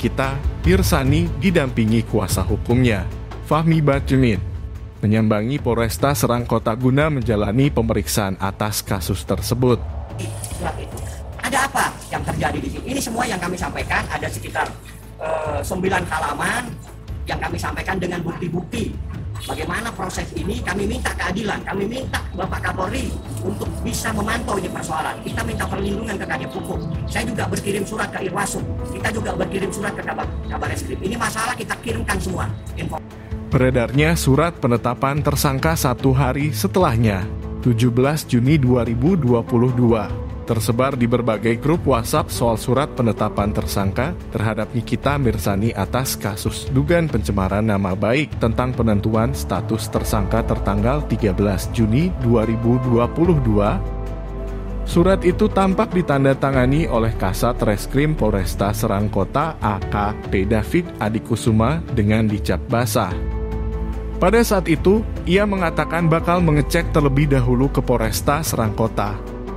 Nikita Mirzani didampingi kuasa hukumnya, Fahmi Badjunid, menyambangi Polresta Serang Kota guna menjalani pemeriksaan atas kasus tersebut. Surat itu. Ada apa yang terjadi di sini? Ini semua yang kami sampaikan, ada sekitar 9 halaman yang kami sampaikan dengan bukti-bukti. Bagaimana proses ini, kami minta keadilan, kami minta Bapak Kapolri untuk bisa memantau ini persoalan. Kita minta perlindungan ke Kadif Hukum. Saya juga berkirim surat ke Irwasum, kita juga berkirim surat ke Kabareskrim. Ini masalah kita kirimkan semua info. Beredarnya surat penetapan tersangka 1 hari setelahnya, 17 Juni 2022. Tersebar di berbagai grup WhatsApp soal surat penetapan tersangka terhadap Nikita Mirzani atas kasus dugaan pencemaran nama baik tentang penentuan status tersangka tertanggal 13 Juni 2022. Surat itu tampak ditandatangani oleh Kasat Reskrim Polresta Serang Kota AKP David Adikusuma dengan dicap basah. Pada saat itu, ia mengatakan bakal mengecek terlebih dahulu ke Polresta Serang Kota.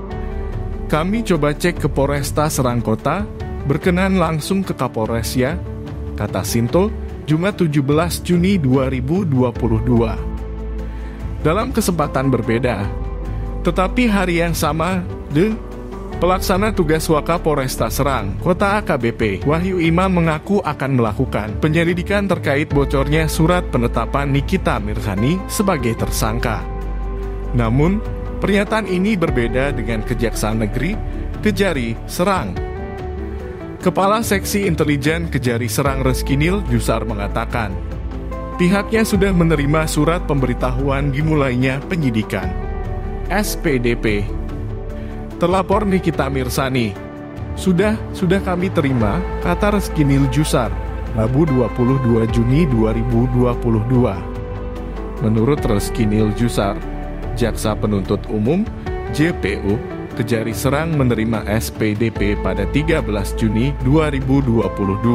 Kami coba cek ke Polresta Serang Kota, berkenan langsung ke Kapolres ya, kata Sinto, Jumat 17 Juni 2022. Dalam kesempatan berbeda, tetapi hari yang sama, Pelaksana tugas Wakapolresta Serang Kota AKBP Wahyu Imam mengaku akan melakukan penyelidikan terkait bocornya surat penetapan Nikita Mirzani sebagai tersangka. Namun, pernyataan ini berbeda dengan Kejaksaan Negeri Kejari Serang. Kepala Seksi Intelijen Kejari Serang Reskinil Jusar mengatakan, pihaknya sudah menerima surat pemberitahuan dimulainya penyidikan. SPDP. Terlapor Nikita Mirzani. Sudah kami terima, kata Reskinil Jusar, Rabu 22 Juni 2022. Menurut Reskinil Jusar, Jaksa Penuntut Umum JPU Kejari Serang menerima SPDP pada 13 Juni 2022.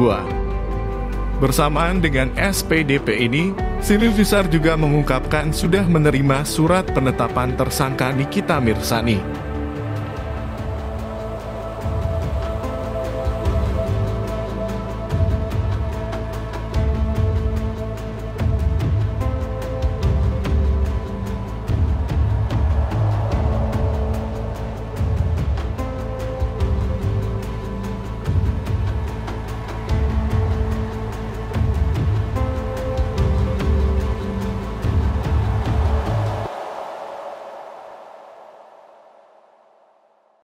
Bersamaan dengan SPDP ini, Sinil Jusar juga mengungkapkan sudah menerima surat penetapan tersangka Nikita Mirzani.